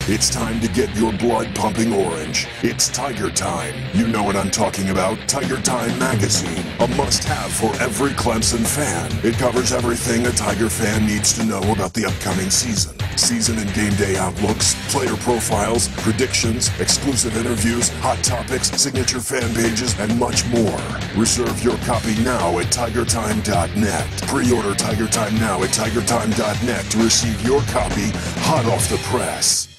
It's time to get your blood pumping orange. It's Tiger Time. You know what I'm talking about. Tiger Time magazine. A must-have for every Clemson fan. It covers everything a Tiger fan needs to know about the upcoming season. Season and game day outlooks, player profiles, predictions, exclusive interviews, hot topics, signature fan pages, and much more. Reserve your copy now at TigerTime.net. Pre-order Tiger Time now at TigerTime.net to receive your copy hot off the press.